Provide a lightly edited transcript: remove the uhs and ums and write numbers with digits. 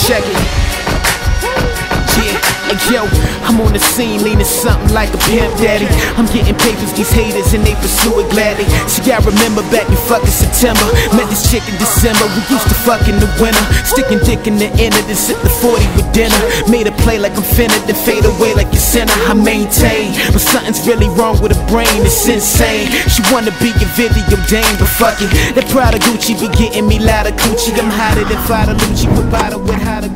check it. Yeah, hey yo, I'm on the scene leaning something like a pimp daddy. I'm getting papers, these haters, and they pursue it gladly. See, I remember back in fucking September, met this chick in December. We used to fuck in the winter, sticking dick in the inner, then sip the 40 with dinner. Made a play like I'm finna, then fade away like a sinner. I maintain, but something's really wrong with her brain, it's insane. She wanna be a video dame, but fuck it, that Prada Gucci be getting me louder coochie. I'm hotter than Fada Lucci, with bottle with hotter